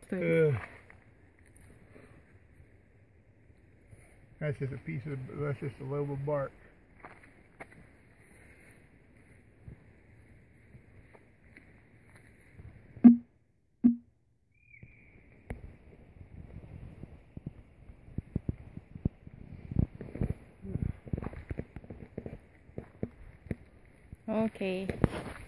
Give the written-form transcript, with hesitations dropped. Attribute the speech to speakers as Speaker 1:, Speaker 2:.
Speaker 1: стоит.
Speaker 2: That's just a piece of, that's just a lobe of bark.
Speaker 1: Окей.